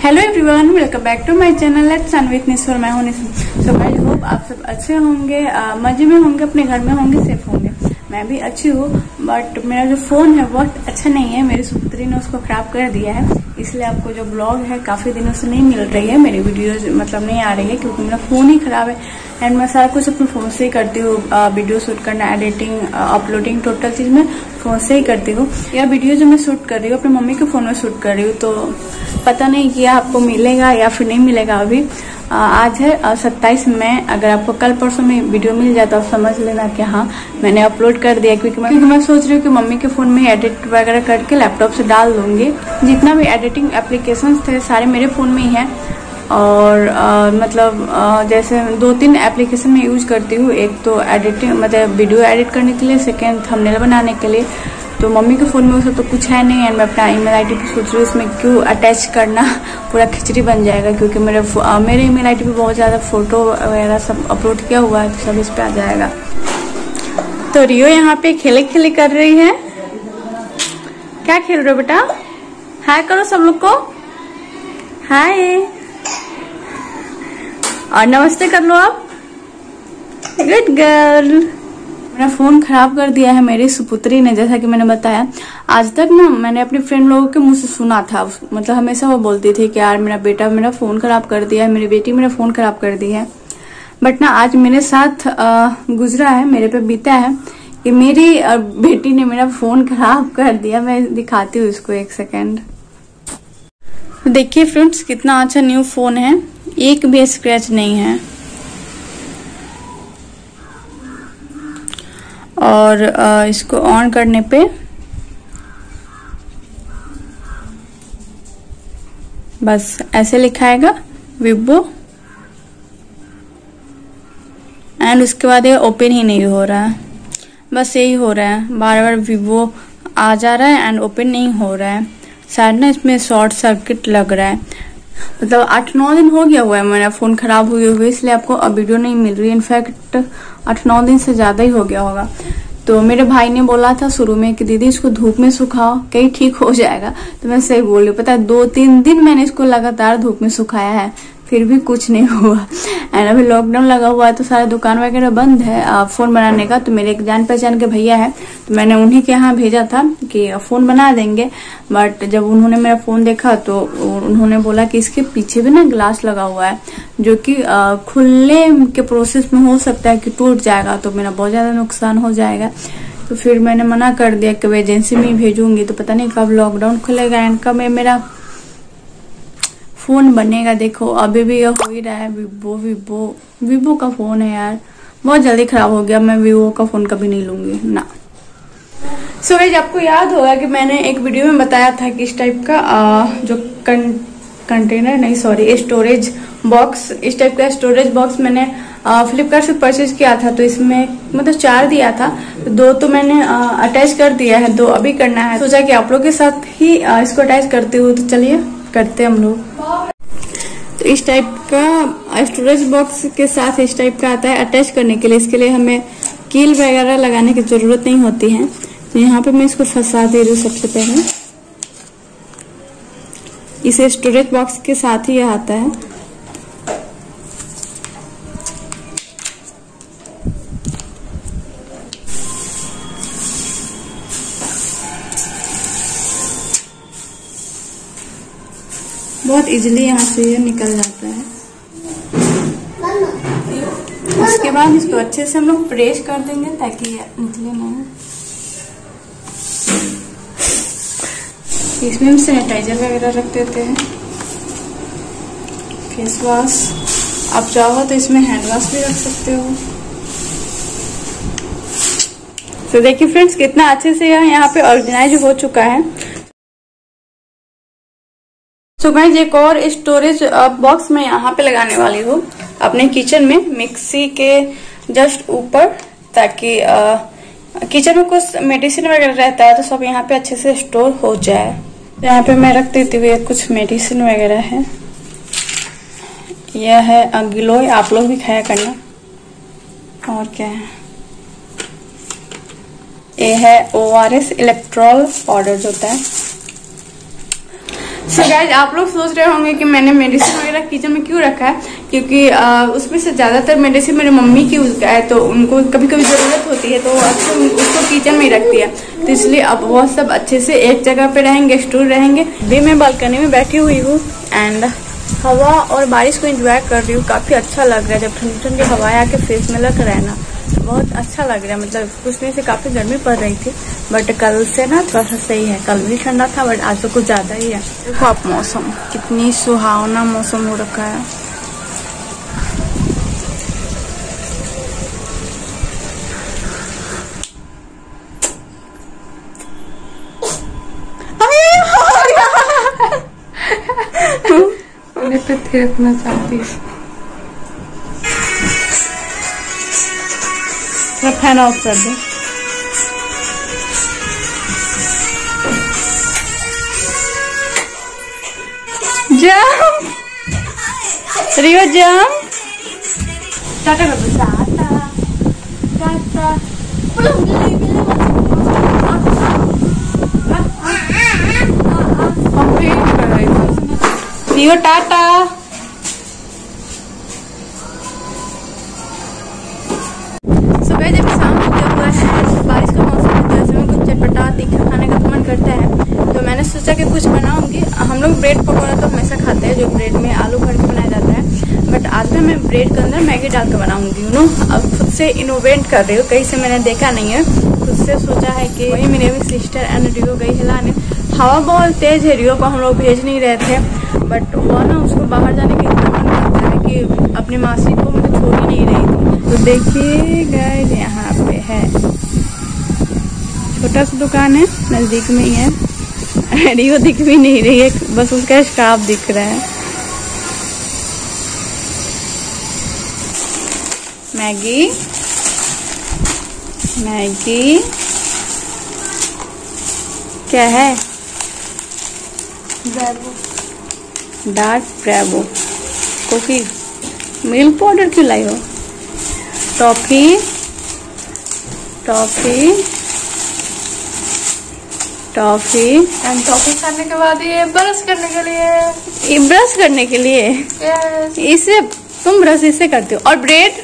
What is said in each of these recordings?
Hello everyone, welcome back to my channel let's sun with Niswar. मैं हूं निस्वर। सो I hope आप सब अच्छे होंगे, मजे में होंगे, अपने घर में होंगे, सेफ होंगे। मैं भी अच्छी हूँ, बट मेरा जो फोन है बहुत अच्छा नहीं है। मेरी सुपुत्री ने उसको खराब कर दिया है, इसलिए आपको जो ब्लॉग है काफी दिनों से नहीं मिल रही है। मेरी वीडियोज मतलब नहीं आ रही है क्योंकि मेरा फोन ही खराब है। एंड मैं सारा कुछ अपने फोन से ही करती हूँ। वीडियो शूट करना, एडिटिंग, अपलोडिंग, टोटल चीज मैं फोन से ही करती हूँ। यह वीडियो जो मैं शूट कर रही हूँ अपनी मम्मी के फोन में शूट कर रही हूँ, तो पता नहीं कि आपको मिलेगा या फिर नहीं मिलेगा। अभी आज है 27 मई। अगर आपको कल परसों में वीडियो मिल जाए तो आप समझ लेना कि हाँ मैंने अपलोड कर दिया, क्योंकि मैं सोच रही हूँ कि मम्मी के फोन में एडिट वगैरह करके लैपटॉप से डाल दूंगी। जितना भी एडिटिंग एप्लीकेशंस थे सारे मेरे फोन में ही है। और जैसे 2-3 एप्लीकेशन में यूज करती हूँ। एक तो एडिटिंग मतलब वीडियो एडिट करने के लिए, सेकेंड थंबनेल बनाने के लिए। तो मम्मी के फोन में वो सब तो कुछ है नहीं। एंड मैं अपना ईमेल आईडी पे सोच रही हूँ इसमें क्यों अटैच करना, पूरा खिचड़ी बन जाएगा। क्योंकि मेरे ईमेल आईडी पे बहुत ज्यादा फोटो वगैरह सब अपलोड किया हुआ है, तो सब इस पे आ जाएगा। तो रियो यहाँ पे खेले कर रही है। क्या खेल रहे हो बेटा? हाय करो सब लोग को, हाय और नमस्ते कर लो आप। Good girl. मेरा फोन खराब कर दिया है मेरी सुपुत्री ने। जैसा कि मैंने बताया, आज तक ना मैंने अपने फ्रेंड लोगों के मुंह से सुना था, मतलब हमेशा वो बोलती थी कि यार मेरा बेटा मेरा फोन खराब कर दिया है, मेरी बेटी मेरा फोन खराब कर दी है। बट ना आज मेरे साथ गुजरा है, मेरे पे बीता है कि मेरी बेटी ने मेरा फोन खराब कर दिया। मैं दिखाती हूँ इसको, एक सेकेंड। देखिए फ्रेंड्स, कितना अच्छा न्यू फोन है, एक भी स्क्रैच नहीं है। और इसको ऑन करने पे बस ऐसे लिखाएगा विवो, एंड उसके बाद ये ओपन ही नहीं हो रहा है। बस यही हो रहा है, बार बार विवो आ जा रहा है एंड ओपन नहीं हो रहा है। शायद ना इसमें शॉर्ट सर्किट लग रहा है। मतलब 8-9 दिन हो गया हुआ है मेरा फोन खराब हुए, इसलिए आपको अब वीडियो नहीं मिल रही है। इनफैक्ट 8-9 दिन से ज्यादा ही हो गया होगा। तो मेरे भाई ने बोला था शुरू में कि दीदी इसको धूप में सुखाओ, कहीं ठीक हो जाएगा। तो मैं सही बोल रही हूँ। पता है 2-3 दिन मैंने इसको लगातार धूप में सुखाया है, फिर भी कुछ नहीं हुआ। एंड अभी लॉकडाउन लगा हुआ है तो सारा दुकान वगैरह बंद है फोन बनाने का। तो मेरे एक जान पहचान के भैया है, तो मैंने उन्हीं के यहाँ भेजा था कि फोन बना देंगे। बट जब उन्होंने मेरा फोन देखा तो उन्होंने बोला कि इसके पीछे भी ना ग्लास लगा हुआ है, जो कि खुलने के प्रोसेस में हो सकता है कि टूट जाएगा, तो मेरा बहुत ज्यादा नुकसान हो जाएगा। तो फिर मैंने मना कर दिया कि मैं एजेंसी में ही भेजूंगी। तो पता नहीं कब लॉकडाउन खुलेगा एंड कब मेरा फोन बनेगा। देखो अभी भी ये हो ही रहा है। विवो का फोन है यार, बहुत जल्दी खराब हो गया। मैं विवो का फोन कभी नहीं लूंगी ना। सो गाइस, आपको याद होगा कि मैंने एक वीडियो में बताया था कि इस टाइप का जो कंटेनर नहीं सॉरी स्टोरेज बॉक्स, इस टाइप का स्टोरेज बॉक्स मैंने फ्लिपकार्ट से परचेज किया था। तो इसमें मतलब 4 दिया था, 2 तो मैंने अटैच कर दिया है, 2 अभी करना है। सोचा कि आप लोग के साथ ही इसको अटैच करती हूँ, तो चलिए करते हम लोग। तो इस टाइप का स्टोरेज बॉक्स के साथ इस टाइप का आता है अटैच करने के लिए। इसके लिए हमें कील वगैरह लगाने की जरूरत नहीं होती है। तो यहाँ पे मैं इसको फंसा दे रही हूँ। सबसे पहले इसे स्टोरेज बॉक्स के साथ ही आता है। बहुत इजीली यहाँ से ये निकल जाता है। उसके बाद इसको अच्छे से हम लोग प्रेस कर देंगे ताकि ये निकले नहीं। इसमें हम सैनिटाइजर वगैरह रख देते हैं, फेस वॉश। आप चाहो तो इसमें हैंड वॉश भी रख सकते हो। तो देखिए फ्रेंड्स, कितना अच्छे से यहाँ पे ऑर्गेनाइज हो चुका है। तो गाइस, एक और स्टोरेज बॉक्स मैं यहाँ पे लगाने वाली हूँ अपने किचन में, मिक्सी के जस्ट ऊपर, ताकि किचन में कुछ मेडिसिन वगैरह रहता है तो सब यहाँ पे अच्छे से स्टोर हो जाए। यहाँ पे मैं रख देती हूँ कुछ मेडिसिन वगैरह है। यह है गिलोय, आप लोग भी खाया करना। और क्या है, ये है ORS इलेक्ट्रॉल पाउडर जो होता है। सो गाइज, आप लोग सोच रहे होंगे कि मैंने मेडिसिन वगैरह किचन में क्यों रखा है, क्योंकि उसमें से ज्यादातर मेडिसिन मेरे मम्मी की है, तो उनको कभी कभी जरूरत होती है तो अक्सर उसको किचन में ही रखती है। तो इसलिए अब वो सब अच्छे से एक जगह पे रहेंगे, स्टोर रहेंगे। अभी मैं बालकनी में बैठी हुई हूँ एंड हवा और बारिश को एंजॉय कर रही हूँ। काफी अच्छा लग रहा है जब ठंडी ठंडी हवाएं आके फेस में लग रहा है ना, बहुत अच्छा लग रहा है। मतलब कुछ दिन से काफी गर्मी पड़ रही थी, बट कल से ना थोड़ा सा सही है। कल भी ठंडा था बट आज तो कुछ ज्यादा ही है। देखो आप मौसम, कितनी सुहावना मौसम हो रखा है। पे थिरकना चाहती है। फैन ऑफ कर दो। जंप रियो जंप। टाटा कर दो। टाटा टाटा। रियो टाटा। सुबह जब शाम हो गया हुआ है, बारिश का मौसम है, तो ऐसे में कुछ चटपटा तीखा खाने का मन करता है। तो मैंने सोचा कि कुछ बनाऊंगी। हम लोग ब्रेड पकौड़ा तो हमेशा खाते हैं, जो ब्रेड में आलू भर के बनाया जाता है, बट आज भी मैं ब्रेड के अंदर मैगी डाल के बनाऊंगी। अब खुद से इनोवेट कर रही हूँ, कहीं से मैंने देखा नहीं है, खुद से सोचा है कि वही मेरी भी सिस्टर एंड रियो गई हिलाने। हवा बहुत तेज है, रियो को हम लोग भेज नहीं रहे थे, बट वो ना उसको बाहर जाने का इतना मन करता है कि अपनी मासी को मतलब छोड़ ही नहीं रही थी। तो देखिए गाइस, यहाँ पे है छोटा सा दुकान है, नजदीक में ही है। रियो दिख भी नहीं रही है, बस उसका स्टाफ दिख रहा है। मैगी मैगी क्या है? Dark bravo cookie. Milk powder क्यों लाई हो? Toffee toffee toffee and toffee खाने के बाद ये ब्रश करने के लिए। ये ब्रश करने के लिए? यस। इसे तुम ब्रश इससे करते हो। और ब्रेड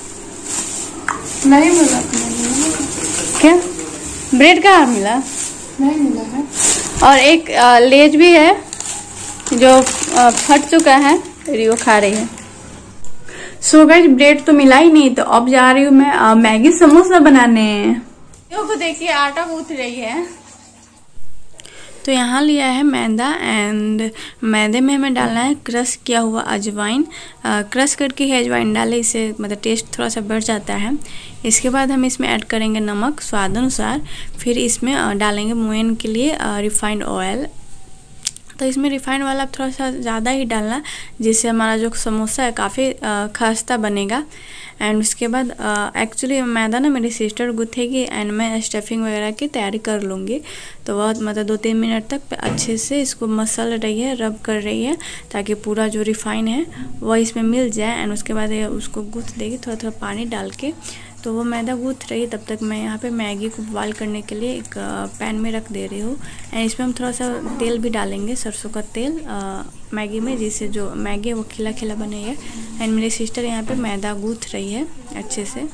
नहीं मिला। क्या ब्रेड कहाँ मिला? नहीं मिला है। और एक लेज भी है जो फट चुका है, रियो खा रही है। सो गाइस, ब्रेड तो मिला ही नहीं, तो अब जा रही हूँ मैं मैगी समोसा बनाने। रियो को देखिए आटा गूंथ रही है। तो यहाँ लिया है मैदा एंड मैदे में हमें डालना है क्रश किया हुआ अजवाइन। क्रश करके ही अजवाइन डालें, इससे मतलब टेस्ट थोड़ा सा बढ़ जाता है। इसके बाद हम इसमें ऐड करेंगे नमक स्वाद अनुसार। फिर इसमें डालेंगे मोयन के लिए रिफाइंड ऑयल। तो इसमें रिफाइंड ऑयल आप थोड़ा सा ज़्यादा ही डालना, जिससे हमारा जो समोसा है काफ़ी खस्ता बनेगा। एंड उसके बाद एक्चुअली मैदा ना मेरी सिस्टर गूँथेगी एंड मैं स्टफिंग वगैरह की तैयारी कर लूँगी। तो बहुत मतलब 2-3 मिनट तक अच्छे से इसको मसल रही है, रब कर रही है, ताकि पूरा जो रिफाइन है वह इसमें मिल जाए। एंड उसके बाद उसको गूँथ देगी थोड़ा थोड़ा पानी डाल के। तो वो मैदा गूँथ रही है, तब तक मैं यहाँ पे मैगी को बॉयल करने के लिए एक पैन में रख दे रही हूँ। एंड इसमें हम थोड़ा सा तेल भी डालेंगे, सरसों का तेल मैगी में, जिससे जो मैगी है वो खिला खिला बनेगा। एंड मेरी सिस्टर यहाँ पे मैदा गूँथ रही है अच्छे से।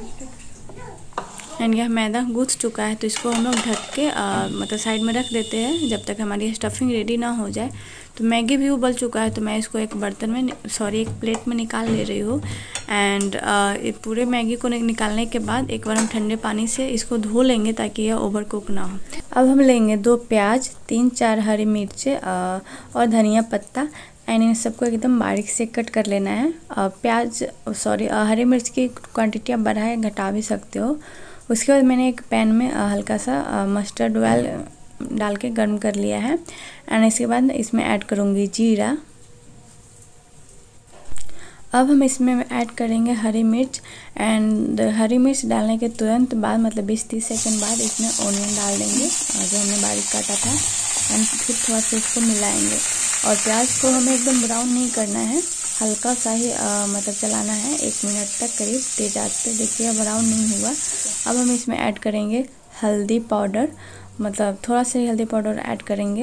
एंड यह मैदा गूँथ चुका है, तो इसको हम लोग ढक के मतलब साइड में रख देते हैं जब तक हमारी स्टफिंग रेडी ना हो जाए। तो मैगी भी उबल चुका है, तो मैं इसको एक बर्तन में एक प्लेट में निकाल ले रही हूँ। एंड पूरे मैगी को निकालने के बाद एक बार हम ठंडे पानी से इसको धो लेंगे ताकि यह ओवर कुक ना हो। अब हम लेंगे 2 प्याज, 3-4 हरी मिर्चें और धनिया पत्ता। एंड इन सबको एकदम बारीक से कट कर लेना है। हरी मिर्च की क्वांटिटी आप बढ़ाए घटा भी सकते हो। उसके बाद मैंने एक पैन में हल्का सा मस्टर्ड ऑयल डाल के गर्म कर लिया है। एंड इसके बाद इसमें ऐड करूँगी जीरा। अब हम इसमें ऐड करेंगे हरी मिर्च। एंड हरी मिर्च डालने के तुरंत बाद मतलब 20-30 सेकंड बाद इसमें ऑनियन डाल देंगे जो हमने बारीक काटा था। एंड फिर थोड़ा सा इसको मिलाएंगे। और प्याज को हमें एकदम ब्राउन नहीं करना है, हल्का सा ही मतलब चलाना है 1 मिनट तक करीब तेज आंच पे। देखिए ब्राउन नहीं हुआ। अब हम इसमें ऐड करेंगे हल्दी पाउडर, मतलब थोड़ा सा ही हल्दी पाउडर ऐड करेंगे।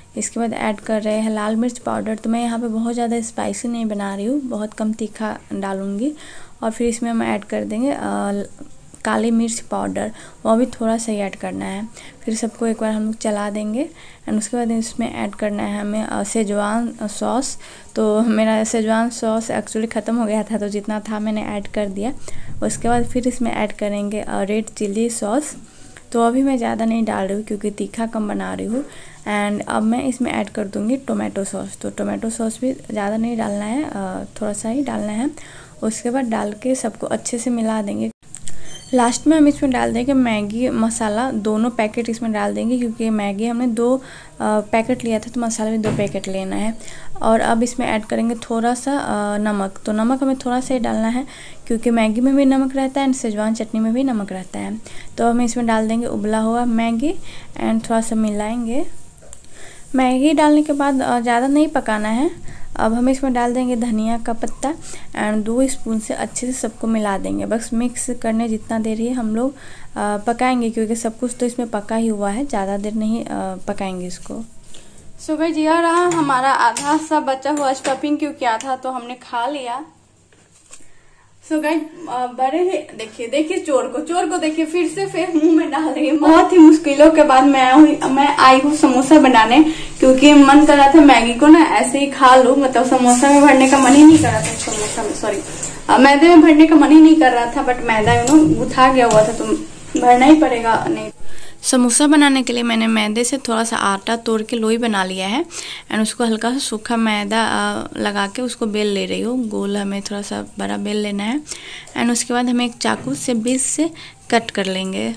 इसके बाद ऐड कर रहे हैं लाल मिर्च पाउडर। तो मैं यहाँ पे बहुत ज़्यादा स्पाइसी नहीं बना रही हूँ, बहुत कम तीखा डालूँगी। और फिर इसमें हम ऐड कर देंगे काली मिर्च पाउडर, वो भी थोड़ा सा ही ऐड करना है। फिर सबको एक बार हम लोग चला देंगे एंड उसके बाद इसमें ऐड करना है हमें सेजवान सॉस। तो मेरा सेजवान सॉस एक्चुअली ख़त्म हो गया था, तो जितना था मैंने ऐड कर दिया। उसके बाद फिर इसमें ऐड करेंगे रेड चिल्ली सॉस। तो अभी मैं ज़्यादा नहीं डाल रही हूँ क्योंकि तीखा कम बना रही हूँ। एंड अब मैं इसमें ऐड कर दूँगी टोमेटो सॉस। तो टोमेटो सॉस भी ज़्यादा नहीं डालना है, थोड़ा सा ही डालना है। उसके बाद डाल के सबको अच्छे से मिला देंगे। लास्ट में हम इसमें डाल देंगे मैगी मसाला, दोनों पैकेट इसमें डाल देंगे क्योंकि मैगी हमने 2 पैकेट लिया था, तो मसाला भी 2 पैकेट लेना है। और अब इसमें ऐड करेंगे थोड़ा सा नमक। तो नमक हमें थोड़ा सा ही डालना है क्योंकि मैगी में भी नमक रहता है एंड सेजवान चटनी में भी नमक रहता है। तो हम इसमें डाल देंगे उबला हुआ मैगी एंड थोड़ा सा मिलाएंगे। मैगी डालने के बाद ज़्यादा नहीं पकाना है। अब हम इसमें डाल देंगे धनिया का पत्ता एंड 2 स्पून से अच्छे से सबको मिला देंगे। बस मिक्स करने जितना देर ही हम लोग पकाएंगे क्योंकि सब कुछ तो इसमें पका ही हुआ है, ज़्यादा देर नहीं पकाएंगे इसको। सो गाइस यह रहा हमारा आधा सा बचा हुआ स्टफिंग, क्योंकि आधा तो हमने खा लिया। सो गाइस बड़े ही देखिए चोर को देखिए फिर मुंह में डाल रही है। बहुत ही मुश्किलों के बाद मैं आई हूँ समोसा बनाने, क्योंकि मन कर रहा था मैगी को ना ऐसे ही खा लूं। मतलब समोसा में भरने का मन ही नहीं कर रहा था, समोसा में सॉरी मैदे में भरने का मन ही नहीं कर रहा था। बट मैदा गुथा गया हुआ था तो भरना ही पड़ेगा। नहीं, समोसा बनाने के लिए मैंने मैदे से थोड़ा सा आटा तोड़ के लोई बना लिया है एंड उसको हल्का सा सूखा मैदा लगा के उसको बेल ले रही हूँ। गोल हमें थोड़ा सा बड़ा बेल लेना है एंड उसके बाद हमें एक चाकू से बीच से कट कर लेंगे।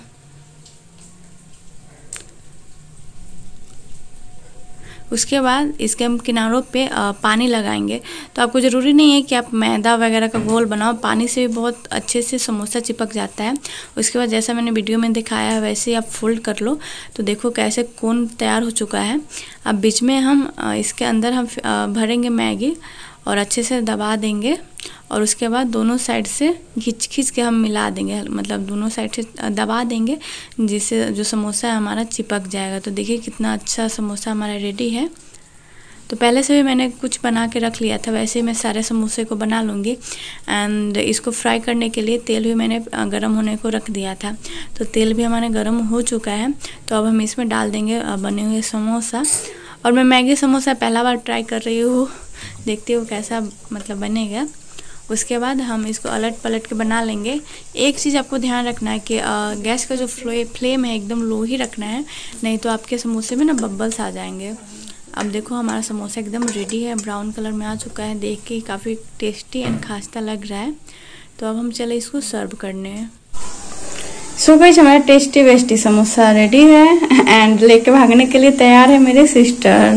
उसके बाद इसके हम किनारों पे पानी लगाएंगे। तो आपको ज़रूरी नहीं है कि आप मैदा वगैरह का घोल बनाओ, पानी से भी बहुत अच्छे से समोसा चिपक जाता है। उसके बाद जैसा मैंने वीडियो में दिखाया है वैसे ही आप फोल्ड कर लो। तो देखो कैसे कोन तैयार हो चुका है। अब बीच में हम इसके अंदर हम भरेंगे मैगी और अच्छे से दबा देंगे और उसके बाद दोनों साइड से खींच के हम मिला देंगे, मतलब दोनों साइड से दबा देंगे जिससे जो समोसा है हमारा चिपक जाएगा। तो देखिए कितना अच्छा समोसा हमारा रेडी है। तो पहले से भी मैंने कुछ बना के रख लिया था, वैसे ही मैं सारे समोसे को बना लूँगी। एंड इसको फ्राई करने के लिए तेल भी मैंने गर्म होने को रख दिया था। तो तेल भी हमारे गर्म हो चुका है। तो अब हम इसमें डाल देंगे बने हुए समोसा। और मैं मैगी समोसा पहला बार ट्राई कर रही हूँ, देखती हूँ कैसा मतलब बनेगा। उसके बाद हम इसको अलट पलट के बना लेंगे। एक चीज़ आपको ध्यान रखना है कि गैस का जो फ्लेम है एकदम लो ही रखना है, नहीं तो आपके समोसे में ना बबल्स आ जाएंगे। अब देखो हमारा समोसा एकदम रेडी है, ब्राउन कलर में आ चुका है, देख के काफ़ी टेस्टी एंड खास्ता लग रहा है। तो अब हम चले इसको सर्व करने। सो गाइस हमारा टेस्टी वेस्टी समोसा रेडी है एंड लेके भागने के लिए तैयार है मेरे सिस्टर।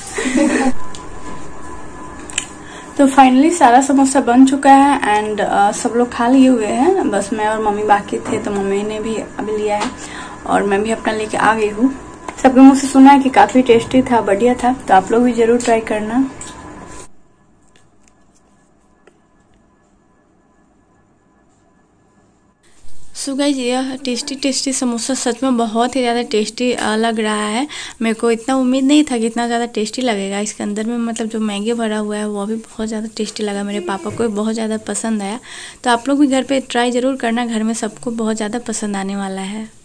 तो फाइनली सारा समोसा बन चुका है एंड सब लोग खा लिए हुए हैं, बस मैं और मम्मी बाकी थे। तो मम्मी ने भी अभी लिया है और मैं भी अपना लेके आ गई हूँ। सबके मुँह से सुना है कि काफ़ी टेस्टी था, बढ़िया था। तो आप लोग भी ज़रूर ट्राई करना। सो गाइस यह टेस्टी समोसा सच में बहुत ही ज़्यादा टेस्टी लग रहा है। मेरे को इतना उम्मीद नहीं था कि इतना ज़्यादा टेस्टी लगेगा। इसके अंदर में मतलब जो मैगी भरा हुआ है वो भी बहुत ज़्यादा टेस्टी लगा, मेरे पापा को भी बहुत ज़्यादा पसंद आया। तो आप लोग भी घर पे ट्राई ज़रूर करना, घर में सबको बहुत ज़्यादा पसंद आने वाला है।